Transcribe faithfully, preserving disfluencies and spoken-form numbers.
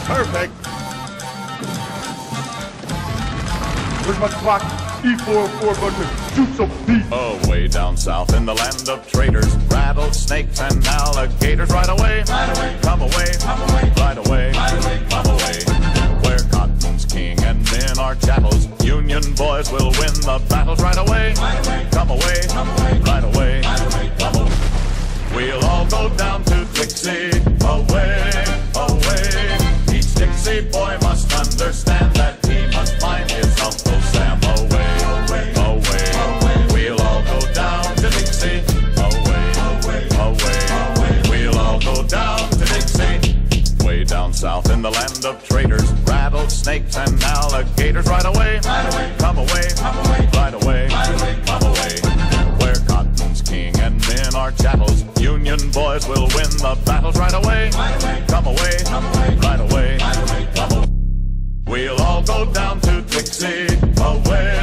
Perfect. Where's my clock? E four oh four button. Shoot some beat. Oh, way down south in the land of traders, rattlesnakes and alligators. Right away, Right away, come away, come away, right away, right away, come away. Where cotton's king and men are chattels, Union boys will win the battles. Right away, right away, come away, come away, right away, right away, come away. We'll all go down to Dixie, away, away. Each Dixie boy must understand that he must find his Uncle Sam. Away, away, away, away. We'll all go down to Dixie, away, away, away. away. We'll all go down to Dixie. Way down south in the land of traders, rattlesnakes and alligators. Right away, Right away, come away, come away, right away, right away, come away. Where cotton's king and men are chattels, Union boys will win the battles. Right away, right away, come away, come away, right away, right away, come away. We'll all go down to Dixie, away,